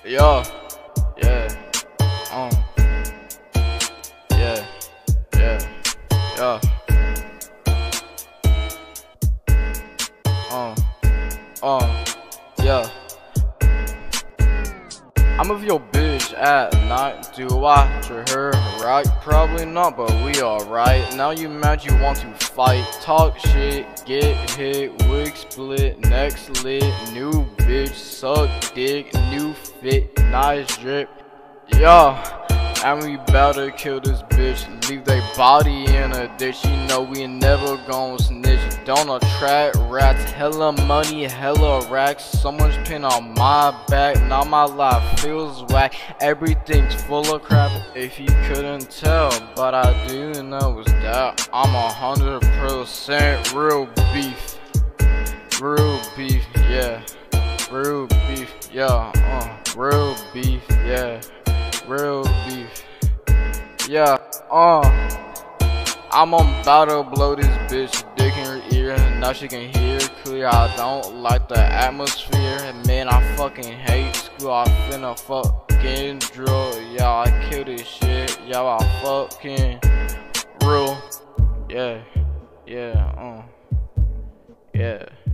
Yeah, yeah, yeah, yeah, yeah, yeah. I'm with your bitch at night. Do I treat her right? Probably not, but we alright. Now you mad, you want to fight. Talk shit, get hit, wig split, neck slit. New bitch, suck dick, new fit, nice drip. Yeah, and we bout to kill this bitch. Leave they body in a ditch. You know we never gon' snitch. Don't attract rats. Hella money, hella racks. So much pain on my back. Now my life feels whack. Everything's full of crap. If you couldn't tell, but I do know is that I'm 100% real beef. Real beef, yeah. Real beef, yeah. Real beef, yeah. Real beef, yeah, I'm about to blow this bitch dick in her ear. Now she can hear clear. I don't like the atmosphere. Man, I fucking hate school. I finna fucking drill. Yeah, I kill this shit. Yeah, I fucking real. Yeah, yeah, yeah.